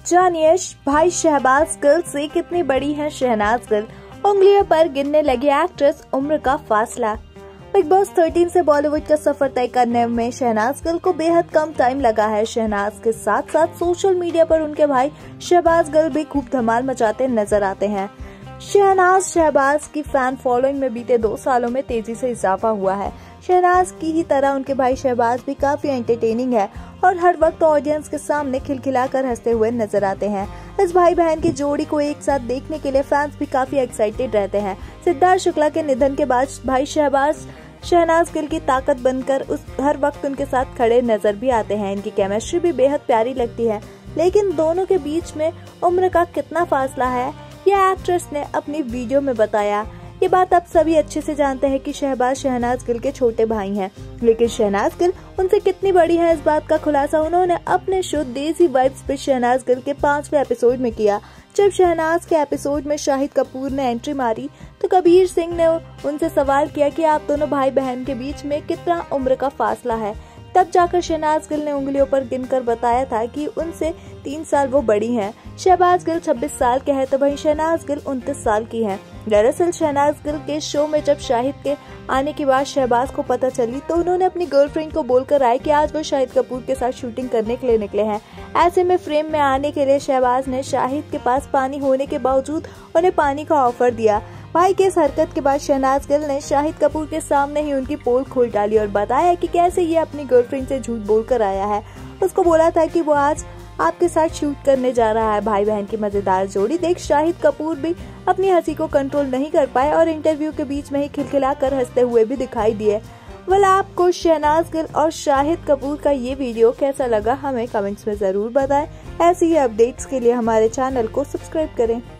जानिए भाई शहबाज गिल से कितनी बड़ी है शहनाज गिल, उंगलियों पर गिनने लगी एक्ट्रेस, उम्र का फासला। बिग बॉस 13 से बॉलीवुड का सफर तय करने में शहनाज गिल को बेहद कम टाइम लगा है। शहनाज के साथ साथ सोशल मीडिया पर उनके भाई शहबाज गिल भी खूब धमाल मचाते नजर आते हैं। शहबाज की फैन फॉलोइंग में बीते 2 सालों में तेजी से इजाफा हुआ है। शहनाज की ही तरह उनके भाई शहबाज भी काफी एंटरटेनिंग है और हर वक्त ऑडियंस के सामने खिलखिलाकर हंसते हुए नजर आते हैं। इस भाई बहन की जोड़ी को एक साथ देखने के लिए फैंस भी काफी एक्साइटेड रहते हैं। सिद्धार्थ शुक्ला के निधन के बाद भाई शहबाज शहनाज गिल की ताकत बनकर हर वक्त उनके साथ खड़े नजर भी आते हैं। इनकी केमिस्ट्री भी बेहद प्यारी लगती है, लेकिन दोनों के बीच में उम्र का कितना फासला है, यह एक्ट्रेस ने अपनी वीडियो में बताया। ये बात आप सभी अच्छे से जानते हैं कि शहबाज शहनाज गिल के छोटे भाई हैं, लेकिन शहनाज गिल उनसे कितनी बड़ी है, इस बात का खुलासा उन्होंने अपने शो देसी वाइब्स पे शहनाज गिल के 5वें एपिसोड में किया। जब शहनाज के एपिसोड में शाहिद कपूर ने एंट्री मारी तो कबीर सिंह ने उनसे सवाल किया कि आप दोनों भाई बहन के बीच में कितना उम्र का फासला है। तब जाकर शहनाज गिल ने उंगलियों पर गिनकर बताया था कि उनसे 3 साल वो बड़ी हैं। शहबाज गिल 26 साल के हैं तो वहीं शहनाज गिल 29 साल की हैं। दरअसल शहनाज गिल के शो में जब शाहिद के आने की बात शहबाज को पता चली तो उन्होंने अपनी गर्लफ्रेंड को बोलकर आए कि आज वो शाहिद कपूर के साथ शूटिंग करने के लिए निकले हैं। ऐसे में फ्रेम में आने के लिए शहबाज ने शाहिद के पास पानी होने के बावजूद उन्हें पानी का ऑफर दिया। भाई के इस हरकत के बाद शहनाज गिल ने शाहिद कपूर के सामने ही उनकी पोल खोल डाली और बताया कि कैसे ये अपनी गर्लफ्रेंड से झूठ बोलकर आया है। उसको बोला था कि वो आज आपके साथ शूट करने जा रहा है। भाई बहन की मजेदार जोड़ी देख शाहिद कपूर भी अपनी हंसी को कंट्रोल नहीं कर पाए और इंटरव्यू के बीच में ही खिलखिलाकर हंसते हुए भी दिखाई दिए। आपको शहनाज गिल और शाहिद कपूर का ये वीडियो कैसा लगा, हमें कमेंट्स में जरूर बताएं। ऐसी ही अपडेट्स के लिए हमारे चैनल को सब्सक्राइब करें।